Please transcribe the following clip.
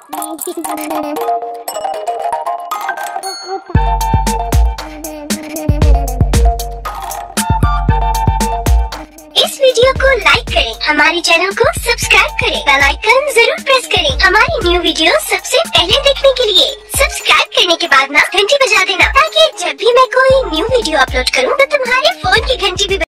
इस वीडियो को लाइक करें, हमारे चैनल को सब्सक्राइब करें, बेल आइकन जरूर प्रेस करें हमारी न्यू वीडियो सबसे पहले देखने के लिए। सब्सक्राइब करने के बाद ना घंटी बजा देना, ताकि जब भी मैं कोई न्यू वीडियो अपलोड करूं तो तुम्हारे फोन की घंटी भी